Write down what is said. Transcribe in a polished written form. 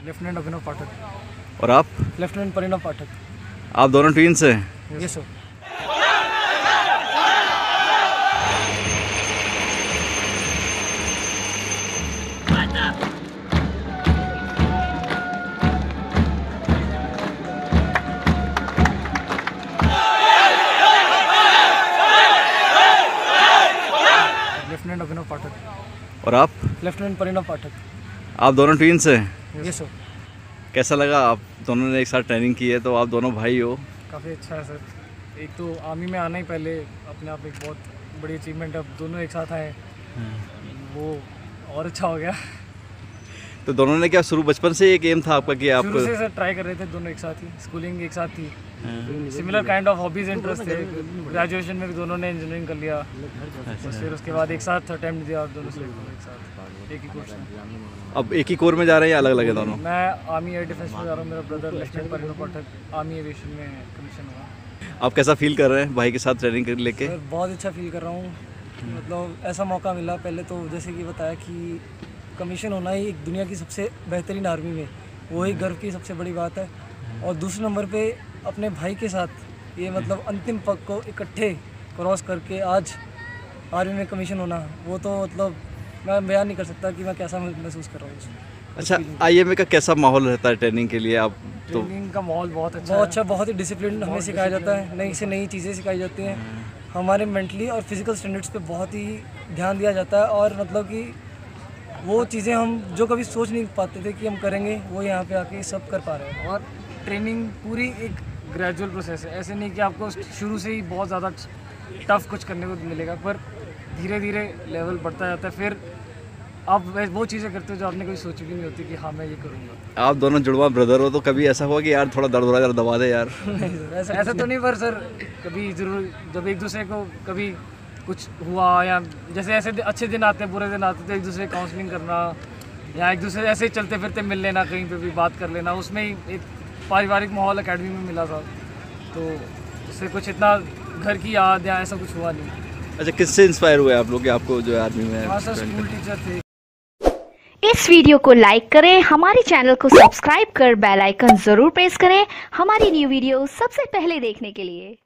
Lieutenant Abhinav Pathak. और आप? Lieutenant Parinav Pathak. आप दोनों ट्विन्स हैं? Yes sir. Lieutenant Abhinav Pathak. और आप? लेफ्टिनेंट परिणव पाठक। आप दोनों ट्विन्स हैं? Yes sir. कैसा लगा? आप दोनों ने एक साथ ट्रेनिंग की है, तो आप दोनों भाई हो। काफ़ी अच्छा है सर। एक तो आर्मी में आना ही पहले अपने आप एक बहुत बड़ी अचीवमेंट है। अब दोनों एक साथ आए वो और अच्छा हो गया। तो दोनों ने क्या शुरू बचपन से एक एम था आपका कि आप? शुरू से सर ट्राई कर रहे थे दोनों एक साथ ही। स्कूलिंग एक साथ थी, similar kind of hobbies interest थे। ग्रेजुएशन में भी दोनों ने इंजीनियरिंग कर लिया। बस फिर उसके बाद एक साथ अटेम्प्ट दिया और दोनों से एक साथ एक ही कोर्स में। अब एक ही कोर में जा रहे हैं या अलग अलग है दोनों? मैं आर्मी एयर डिफेंस में जा रहा हूँ। मेरा brother lieutenant Parinav Pathak army aviation में कमीशन हुआ। आप कैसा फील कर रहे हैं भाई के साथ ट्रेनिंग लेके? बहुत अच्छा फील कर रहा हूँ। मतलब ऐसा मौका मिला। पहले तो जैसे कि बताया कि कमीशन होना ही एक दुनिया की सबसे बेहतरीन आर्मी में वही गर्व की सबसे बड़ी बात है। और दूसरे नंबर पे अपने भाई के साथ ये मतलब अंतिम पग को इकट्ठे क्रॉस करके आज आर्मी में कमीशन होना, वो तो मतलब मैं बयान नहीं कर सकता कि मैं कैसा महसूस कर रहा हूँ। अच्छा, आईएमए का कैसा माहौल रहता है ट्रेनिंग के लिए? आप तो ट्रेनिंग का माहौल बहुत अच्छा, बहुत ही डिसिप्लिन हमें सिखाया जाता है। नई से नई चीज़ें सिखाई जाती हैं। हमारे मेंटली और फिजिकल स्टैंडर्ड्स पे बहुत ही ध्यान दिया जाता है। और मतलब कि वो चीज़ें हम जो कभी सोच नहीं पाते थे कि हम करेंगे, वो यहाँ पे आके सब कर पा रहे हैं। और ट्रेनिंग पूरी एक ग्रेजुअल प्रोसेस है। ऐसे नहीं कि आपको शुरू से ही बहुत ज़्यादा टफ कुछ करने को मिलेगा, पर धीरे धीरे लेवल बढ़ता जाता है। फिर आप वो चीज़ें करते हो जो आपने कभी सोची भी नहीं होती कि हाँ मैं ये करूँगा। आप दोनों जुड़वा ब्रदर हो, तो कभी ऐसा हुआ कि यार थोड़ा दर्द हो रहा है, जरा दबा दे यार? ऐसा तो नहीं, पर सर कभी ज़रूर जब एक दूसरे को कभी कुछ हुआ या जैसे ऐसे अच्छे दिन आते हैं बुरे दिन आते तो एक दूसरे काउंसलिंग करना या एक दूसरे ऐसे ही चलते फिरते मिल लेना, कहीं पे भी बात कर लेना। उसमें ही एक पारिवारिक माहौल एकेडमी में मिला था, तो उससे कुछ इतना घर की याद या ऐसा कुछ हुआ नहीं। अच्छा, किससे इंस्पायर हुए आप लोग कि आपको जो है आर्मी में? हाँ सर, स्कूल टीचर थे। इस वीडियो को लाइक करें, हमारे चैनल को सब्सक्राइब कर बेल आइकन जरूर प्रेस करें हमारी न्यू वीडियो सबसे पहले देखने के लिए।